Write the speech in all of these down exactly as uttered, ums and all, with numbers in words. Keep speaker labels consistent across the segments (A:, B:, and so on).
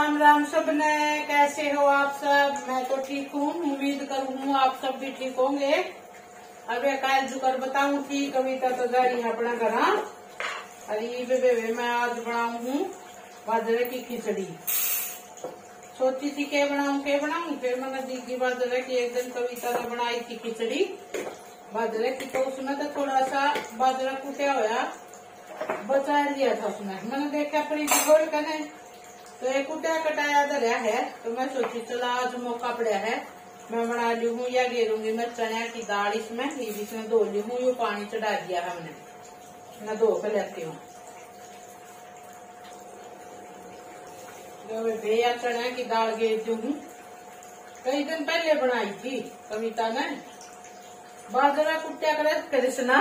A: राम राम सबने, कैसे हो आप सब। मैं तो ठीक हूँ, उम्मीद करूँ आप सब भी ठीक होंगे। अब काल जुकर बताऊँ थी कविता तो जा रही है अपना घर। अरे बेबे मैं आज बनाऊ हूँ बाजरे की खिचड़ी। सोची थी क्या बनाऊँ क्या बनाऊँ, फिर मैंने देखी बाजरे की एक दिन कविता ने बनाई थी खिचड़ी बाजरे की, तो उसमें तो थोड़ा सा बाजरा कुटा हुआ बचा लिया था उसमें। मैंने देखा अपनी भिगोल कने तो एक कुटा कटाया धरिया है, तो मैं सोची चला आज मौका पड़ा है मैं बना ली हूँ या गेरूंगी मैं चने की दाल इसमें इसमें धो ली हूँ। ये पानी चढ़ा दिया हमने, मैं धो कर लेती हूँ। भैया चने की दाल गेरती हूँ, कई दिन पहले बनाई थी कविता ने। बाजरा कुटिया करे कृष्णा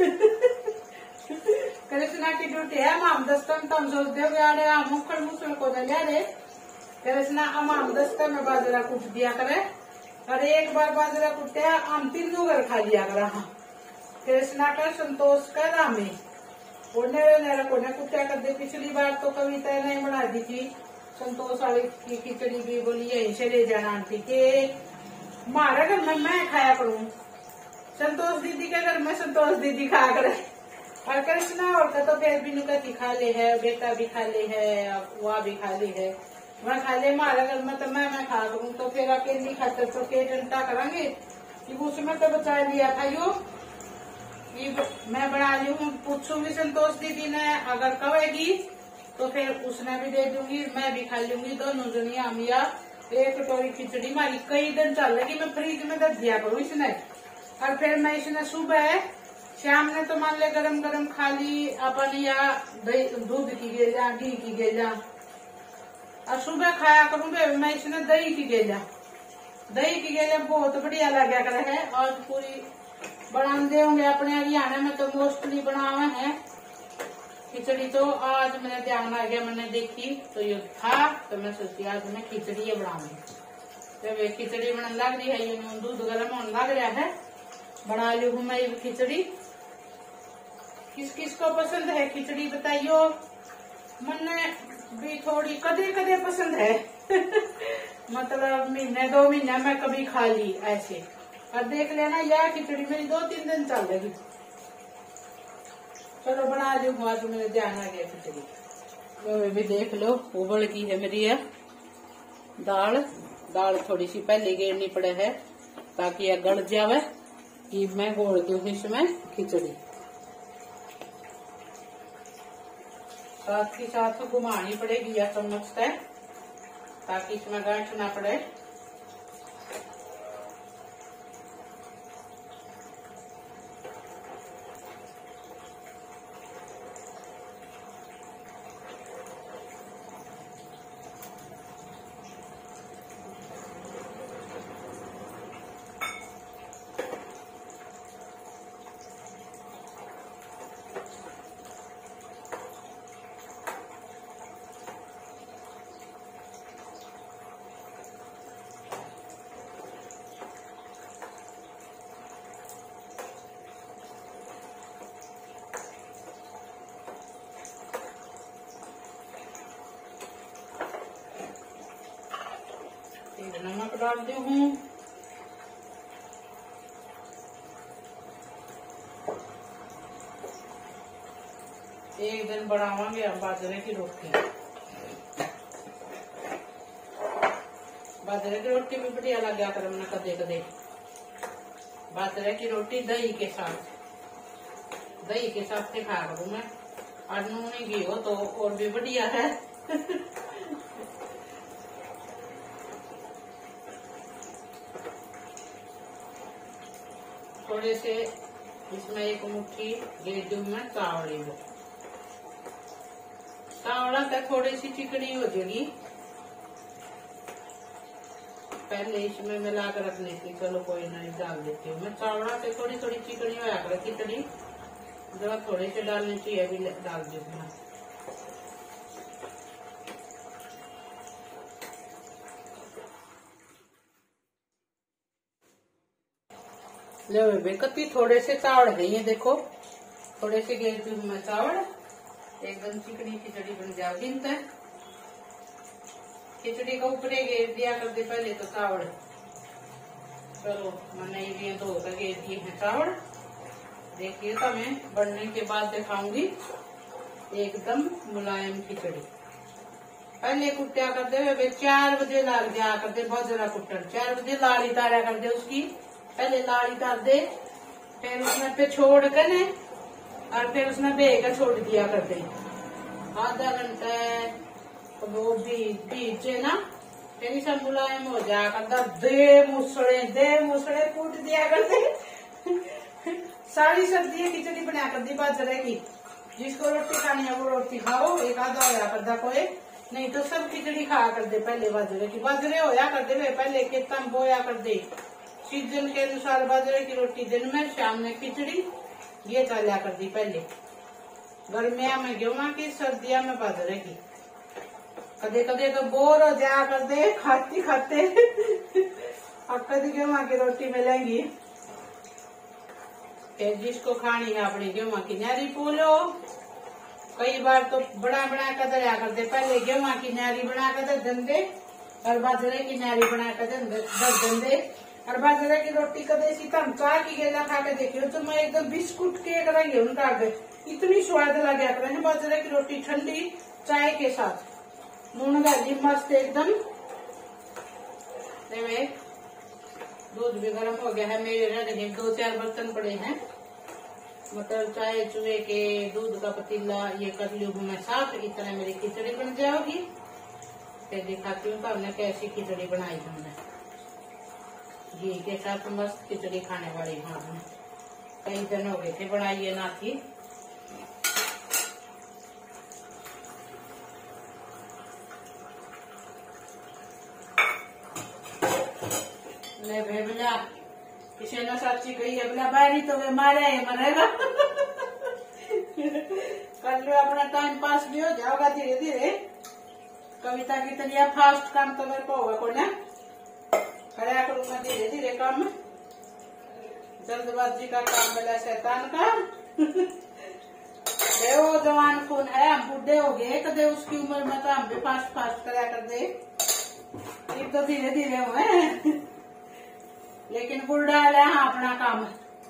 A: कृष्णा की ड्यूटी है माम दस्तन तुम सोचते हो यारे मुखड़ मुखड़ को ले रे कृष्णा अमाम दस्तर में बाजरा कुट दिया करे। और एक बार बाजरा कुटिया आम तीनों घर खा लिया करा। कृष्णा का संतोष का रामे नेरे को कुटिया कर दे। पिछली बार तो कविता ने बना दी थी संतोष वाली की खिचड़ी भी, बोली यहीं से ले जाना आंटी के मारे घर में मैं खाया करूँ, संतोष दीदी के घर में संतोष दीदी खाया करे। और कृष्णा और का तो फिर भी नुकती खा ले है, बेटा भी खा ले है, वह भी खा ले है, मैं खा ले मारा घर में तो मैं मैं खा करूँ। तो फिर अकेली खाते तो के जनता करेंगे कि उसमें तो बचा लिया था यो ये मैं बना ली हूँ। पूछूंगी संतोष दीदी ने, अगर कहेगी तो फिर उसने भी दे दूंगी, मैं भी खा लूंगी। दोनों जनी हम या एक कटोरी खिचड़ी मारी कई दिन चल रही, मैं फ्रिज में रख दिया करूँ इसने। और फिर मैं इसने सुबह शाम ने तो मान ले गरम गरम खा ली अपन या दूध की गेजा घी की गेजा, और सुबह खाया करूँ मैं इसने दही की गेजा। दही की गेजा बहुत बढ़िया लगा कर है। और पूरी बना दे होंगे अपने हरियाणा में तो मोस्टली बनावे हैं खिचड़ी। तो आज मेरा ध्यान आ गया, मैंने देखी तो ये था तो मैं सोची आज मैं खिचड़ी ये बनाऊंगी। जब खिचड़ी बनने लग रही है, ये दूध गर्म होने लग रहा है, बना ली हूँ मैं ये खिचड़ी। किस किस को पसंद है खिचड़ी बताइयो। मैंने भी थोड़ी कदे कदे पसंद है मतलब महीने दो महीने में कभी खा ली ऐसे। और देख लेना यह खिचड़ी मेरी दो तीन दिन चल रही। चलो बना ली हूँ, आज मेरे ध्यान आ गया खिचड़ी। तो भी देख लो उबल की है मेरी है दाल। दाल थोड़ी सी पहले गेरनी पड़े है ताकि यह गल जावे कि मैं घोल दूँ इसमें खिचड़ी। साथ ही साथ घुमानी पड़ेगी या चम्मच से ताकि इसमें गांठ ना पड़े। नमक डालती हूँ, एक दिन बनावांगे हम बाजरे की रोटी। बाजरे की रोटी भी बढ़िया लगा कर हमने कदे कदे। बाजरे की रोटी दही के साथ, दही के साथ से खा करूँ मैं। और नून घी हो तो और भी बढ़िया है थोड़े से इसमें एक मुट्ठी गेर दूं मैं चावड़ी को। चावड़ा से थोड़ी सी चिकनी हो जाएगी, पहले इसमें मिला कर रखने की। चलो कोई नहीं डाल देती हूँ मैं। चावड़ा से थोड़ी थोड़ी चिकनी होया कर खिचड़ी, जरा थोड़े से डालनी चाहिए भी डाल दूंगी मैं। ले बेबे कति थोड़े से चावल है ये देखो, थोड़े से गेर दूं मैं चावल, एकदम चिकनी खिचड़ी बन जाएगी। खिचड़ी को ऊपरे घेर दिया कर दे पहले तो चावल। चलो मैंने ये धो कर घेर दिए हैं चावल। देखिए तो मैं बनने के बाद दिखाऊंगी एकदम मुलायम खिचड़ी। पहले कुट्टिया कर दे, चार बजे लाग जा कर दे बाजरा कुट्टन, चार बजे लाड़ी तारा कर दे उसकी, पहले लाड़ी तार दे, फिर उसमें पे छोड़ कर ने और फिर उसमें बेगा छोड़ दिया कर दे आधा घंटा वो बीज बीजे ना, फिर सब मुलायम हो जा कर दे मुसड़े दे मुसड़े कूट दिया कर दे। सारी सब्जी खिचड़ी बना कर दी बाजरे की, जिसको रोटी खानी है वो रोटी खाओ, एक आधा होया कर दा कोई, नहीं तो सब खिचड़ी खाया कर दे पहले बाजरे की। बाजरे होया कर दे पहले खेतन बोया कर दे, सीजन के अनुसार बाजरे की रोटी दिन में, शाम में खिचड़ी, ये चला कर दी पहले। गर्मिया में गेहूं की, सर्दिया में बाजरे की। कदे कदे तो बोर हो जाया कर दे खाती खाते अब कभी गेहूं की रोटी मिलेंगी। फिर जिसको खानी है अपनी गेहूं की नारी पूलो, कई बार तो बड़ा बना कर दया कर दे, पहले गेहूं की नारी बना कर धंधे और बाजरे की नारी बना कर धंधे। और बाजरे की रोटी कदे सी तम चाय की गेला खा के देखियो तो मैं एकदम बिस्कुट के करेंगे उनका आगे, इतनी स्वाद लगा करें बाजरे की रोटी ठंडी चाय के साथ, नून डाली मस्त एकदम। दूध भी गर्म हो गया है मेरे, रहे दो चार बर्तन पड़े हैं, मतलब चाय चूहे के दूध का पतीला ये कर लू मैं साफ, इस तरह मेरी खिचड़ी बन जाएगी। फिर दिखाती हूँ तो हमने कैसी खिचड़ी बनाई हमने, घी के साथ मस्त खिचड़ी खाने वाली। हाँ कई दिन हो गए थे बनाइए ना थी। ले बेबला किसी ने साची कही है बोला बारी तो वे मारे है मरेगा कर लो अपना टाइम पास भी हो जाओगा धीरे धीरे। कविता की तरह फास्ट काम तो मेरे को होगा कोई ना, कराया करूंगा धीरे धीरे काम, जल्दबाजी का काम मिला शैतान का वो जवान खून है, हम बुढ़े हो गए कदे उसकी उम्र में तो हम भी फास्ट फास्ट कराया कर दे, ये तो धीरे धीरे हुए लेकिन बुढ़ा है हाँ अपना काम।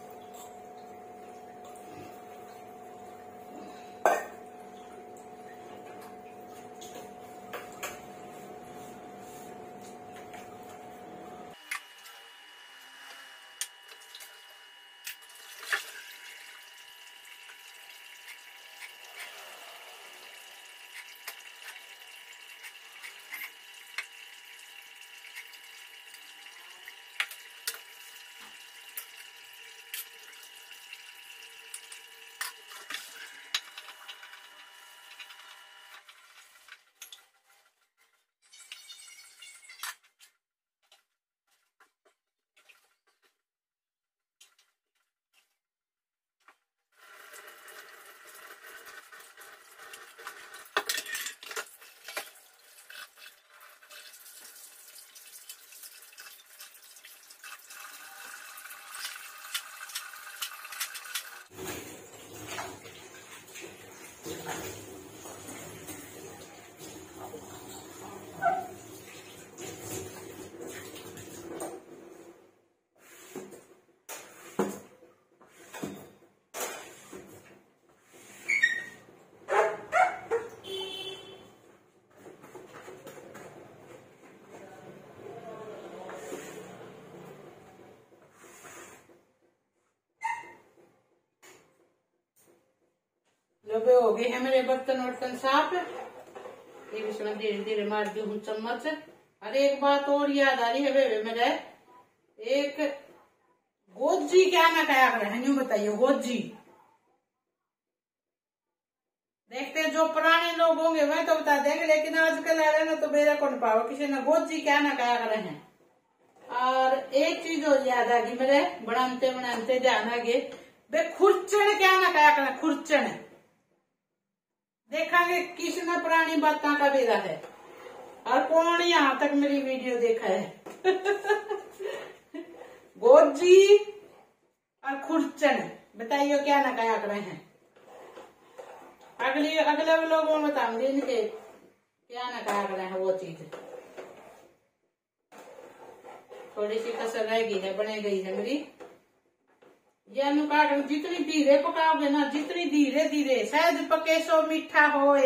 A: हो गए हैं मेरे बर्तन वर्तन साफ, एक इसमें धीरे धीरे मार दी हूँ चम्मच। और एक बात और याद आ रही है वे मेरे, एक गोजी क्या ना क्या कर रहे हैं बताइए, गोजी देखते जो पुराने लोग होंगे वह तो बता देंगे, लेकिन आजकल आ रहे ना तो मेरा कौन पाओ किसी ने गोजी क्या ना क्या कर रहे हैं। और एक चीज और याद आ गई मेरे, बनाते बनाते ध्यान आ गए वे खुरचन क्या ना क्या कर, खुरचन देखेंगे किसने पुरानी बातों का बेरा है और कौन यहाँ तक मेरी वीडियो देखा है गोजी और खुरचन बताइए क्या ना क्या कर रहे हैं। अगली अगले लोगों में बताऊंगी इनके क्या ना क्या कर रहे हैं वो चीज। थोड़ी सी कसर रह गई है, बने गई है मेरी। ये अनुकाट जितनी धीरे पकाओगे ना, जितनी धीरे धीरे, सहज पके सो मीठा होए।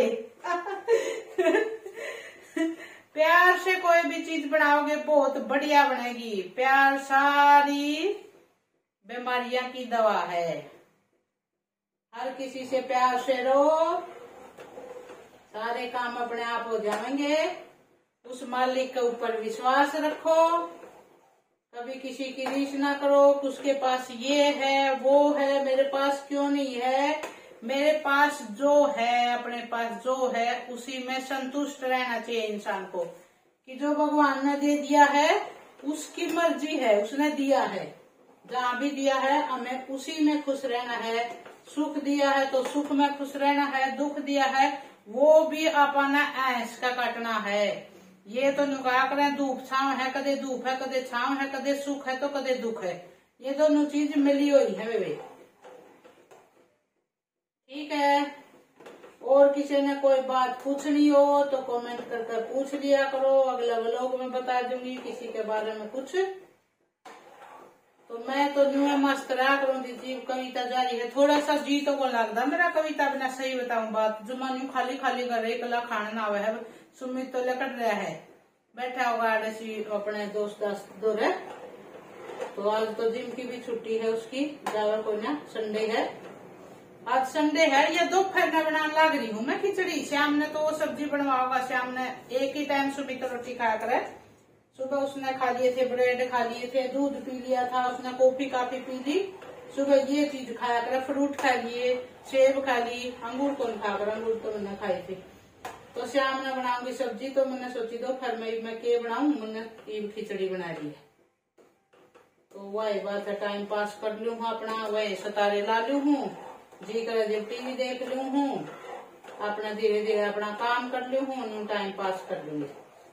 A: प्यार से कोई भी चीज बनाओगे बहुत बढ़िया बनेगी। प्यार सारी बीमारियां की दवा है। हर किसी से प्यार से रहो, सारे काम अपने आप हो जाएंगे। उस मालिक के ऊपर विश्वास रखो, कभी किसी की रीस ना करो, उसके पास ये है वो है, मेरे पास क्यों नहीं है। मेरे पास जो है, अपने पास जो है उसी में संतुष्ट रहना चाहिए इंसान को, कि जो भगवान ने दे दिया है उसकी मर्जी है, उसने दिया है, जहाँ भी दिया है हमें उसी में खुश रहना है। सुख दिया है तो सुख में खुश रहना है, दुख दिया है वो भी अपना ऐश का काटना है। ये तो नुका करें धूप छाव है, कदे धूप है कदे छाव है, कदे सुख है तो कदे दुख है, ये दोनों चीज मिली हुई है वे। ठीक है, और किसी ने कोई बात पूछनी हो तो कमेंट करके पूछ लिया करो, अगला व्लॉग में बता दूंगी किसी के बारे में कुछ। तो मैं तो जो है मस्त रहा करूंगी जी, कविता जारी है। थोड़ा सा जी तो को लगता मेरा कविता बिना, सही बताऊं बात, जो मन खाली खाली कर रहे कला खाना ना हुआ है। सुमित तो लकड़ रहा है, बैठा होगा अपने दोस्त दो है। तो आज तो जिम की भी छुट्टी है उसकी, जावा कोई ना, संडे है आज, संडे है। ये दोपहर में बनाने लग रही हूँ मैं खिचड़ी। श्याम ने तो वो सब्जी बनवाओगा, श्याम ने एक ही टाइम सुबह तो रोटी खाया करे। सुबह उसने खा लिए थे, ब्रेड खा लिए थे, दूध पी लिया था उसने, कॉफी काफी पी ली। सुबह ये चीज खाया करे, फ्रूट खा लिए, सेब खा ली, अंगूर कौन खा कर, अंगूर तो मैंने खाए थे। तो श्याम ने बनाऊंगी सब्जी, तो मैंने सोची दोपहर में मैं के बनाऊं, मैंने खिचड़ी बना ली है। तो वही बात है, टाइम पास कर लू हूँ अपना, वही सतारे ला लू हूँ, जी करे जब टीवी देख लू हूँ, अपना धीरे धीरे अपना काम कर लू हूँ, टाइम पास कर लूंगी।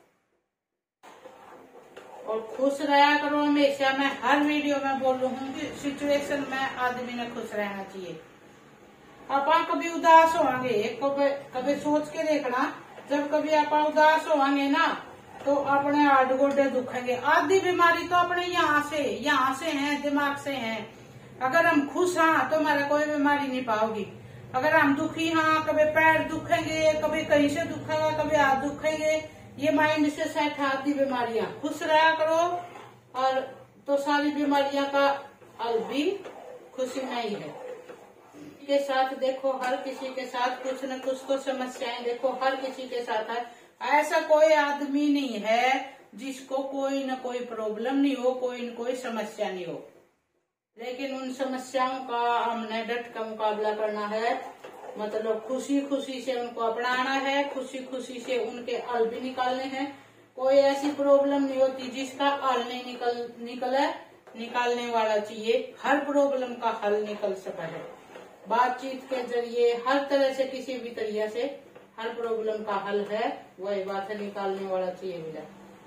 A: और खुश रहा करो हमेशा। मैं हर वीडियो में बोल रही हूँ कि सिचुएशन में आदमी ने खुश रहना चाहिए। आप कभी उदास होंगे, कभी कभी सोच के देखना, जब कभी आप उदास होंगे ना तो अपने आठ गोडे दुखेंगे। आधी बीमारी तो अपने यहाँ से यहाँ से है, दिमाग से है। अगर हम खुश हाँ तो हमारा कोई बीमारी नहीं पाओगी। अगर हम दुखी हाँ, कभी पैर दुखेंगे, कभी कहीं से दुखेगा, कभी हाथ दुखेंगे, ये माइंड से सेट है आधी बीमारियां। खुश रहा करो और तो सारी बीमारियां का हल भी खुशी में ही है। के साथ देखो, हर किसी के साथ कुछ न कुछ तो समस्याएं देखो, हर किसी के साथ है। ऐसा कोई आदमी नहीं है जिसको कोई न कोई प्रॉब्लम नहीं हो, कोई न कोई समस्या नहीं हो। लेकिन उन समस्याओं का हमने डट का मुकाबला करना है, मतलब खुशी खुशी से उनको अपनाना है, खुशी खुशी से उनके हल भी निकालने हैं। कोई ऐसी प्रॉब्लम नहीं होती जिसका हल नहीं निकल निकले, निकालने वाला चाहिए। हर प्रॉब्लम का हल निकल सकता है बातचीत के जरिए, हर तरह से किसी भी तरीके से हर प्रॉब्लम का हल है, वही बात है, निकालने वाला चाहिए मिला।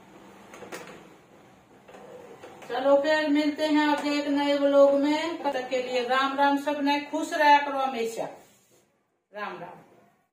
A: चलो फिर मिलते हैं अब एक नए व्लॉग में। तब तक के लिए राम राम। सब ने खुश रहा करो हमेशा। राम राम।